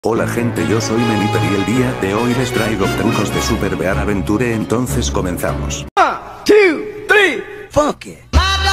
Hola gente, yo soy Meniper y el día de hoy les traigo trucos de Super Bear Adventure, entonces comenzamos. 1, 2, 3, fuck it.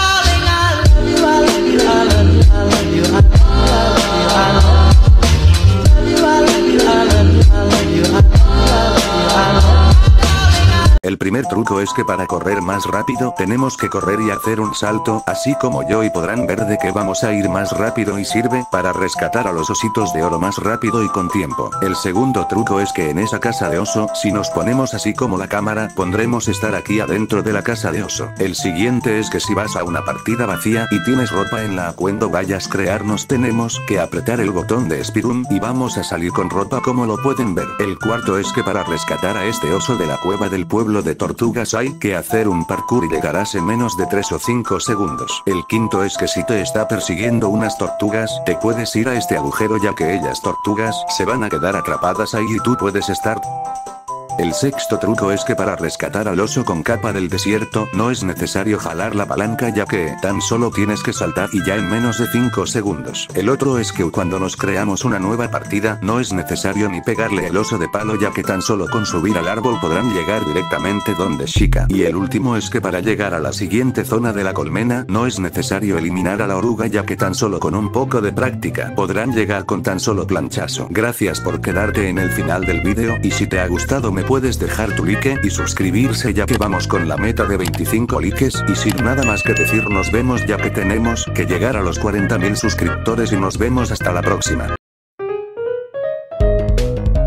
El primer truco es que para correr más rápido tenemos que correr y hacer un salto, así como yo, y podrán ver de que vamos a ir más rápido y sirve para rescatar a los ositos de oro más rápido y con tiempo. El segundo truco es que en esa casa de oso, si nos ponemos así como la cámara, pondremos estar aquí adentro de la casa de oso. El siguiente es que si vas a una partida vacía y tienes ropa en la cuando vayas crearnos tenemos que apretar el botón de speedrun y vamos a salir con ropa como lo pueden ver. El cuarto es que para rescatar a este oso de la cueva del pueblo de tortugas hay que hacer un parkour y llegarás en menos de 3 o 5 segundos. El quinto es que si te está persiguiendo unas tortugas, te puedes ir a este agujero ya que ellas tortugas se van a quedar atrapadas ahí y tú puedes estar. El sexto truco es que para rescatar al oso con capa del desierto no es necesario jalar la palanca ya que tan solo tienes que saltar y ya en menos de 5 segundos. El otro es que cuando nos creamos una nueva partida no es necesario ni pegarle el oso de palo ya que tan solo con subir al árbol podrán llegar directamente donde Chica. Y el último es que para llegar a la siguiente zona de la colmena no es necesario eliminar a la oruga ya que tan solo con un poco de práctica podrán llegar con tan solo planchazo. Gracias por quedarte en el final del vídeo y si te ha gustado me puedes dejar tu like y suscribirse ya que vamos con la meta de 25 likes y sin nada más que decir nos vemos ya que tenemos que llegar a los 40.000 suscriptores y nos vemos hasta la próxima.